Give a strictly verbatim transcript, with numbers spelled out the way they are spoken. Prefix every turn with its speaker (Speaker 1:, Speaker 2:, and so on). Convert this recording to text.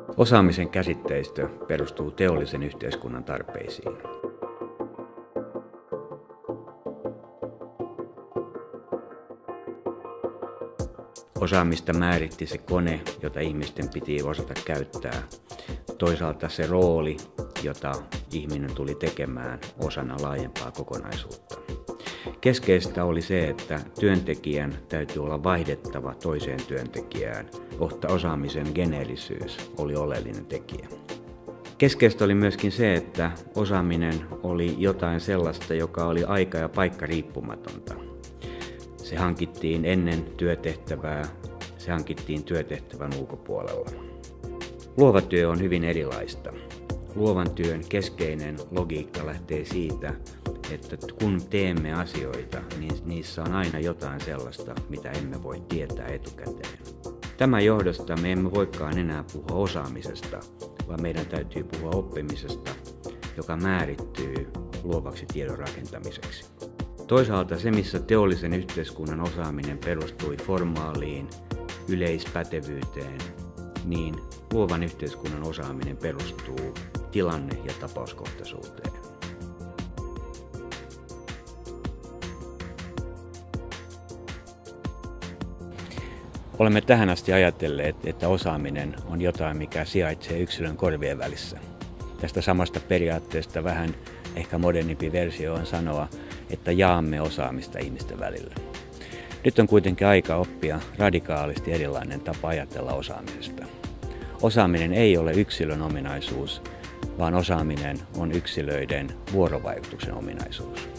Speaker 1: Osaamisen käsitteistö perustuu teollisen yhteiskunnan tarpeisiin. Osaamista määritti se kone, jota ihmisten piti osata käyttää. Toisaalta se rooli, jota ihminen tuli tekemään osana laajempaa kokonaisuutta. Keskeistä oli se, että työntekijän täytyy olla vaihdettava toiseen työntekijään, jotta osaamisen geneerisyys oli oleellinen tekijä. Keskeistä oli myöskin se, että osaaminen oli jotain sellaista, joka oli aika- ja paikkariippumatonta. Se hankittiin ennen työtehtävää, se hankittiin työtehtävän ulkopuolella. Luova työ on hyvin erilaista. Luovan työn keskeinen logiikka lähtee siitä, että kun teemme asioita, niin niissä on aina jotain sellaista, mitä emme voi tietää etukäteen. Tämän johdosta me emme voikaan enää puhua osaamisesta, vaan meidän täytyy puhua oppimisesta, joka määrittyy luovaksi tiedon rakentamiseksi. Toisaalta se, missä teollisen yhteiskunnan osaaminen perustui formaaliin yleispätevyyteen, niin luovan yhteiskunnan osaaminen perustuu tilanne- ja tapauskohtaisuuteen. Olemme tähän asti ajatelleet, että osaaminen on jotain, mikä sijaitsee yksilön korvien välissä. Tästä samasta periaatteesta vähän ehkä modernimpi versio on sanoa, että jaamme osaamista ihmisten välillä. Nyt on kuitenkin aika oppia radikaalisti erilainen tapa ajatella osaamisesta. Osaaminen ei ole yksilön ominaisuus, vaan osaaminen on yksilöiden vuorovaikutuksen ominaisuus.